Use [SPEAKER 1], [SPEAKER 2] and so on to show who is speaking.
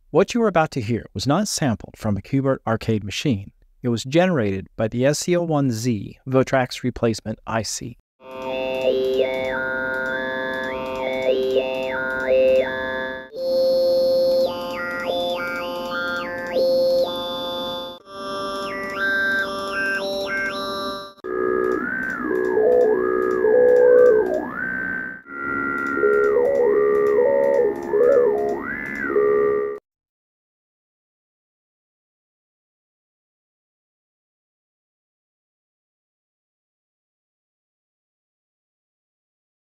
[SPEAKER 1] What you are about to hear was not sampled from a Qbert arcade machine. It was generated by the SC-01-Z Votrax replacement IC.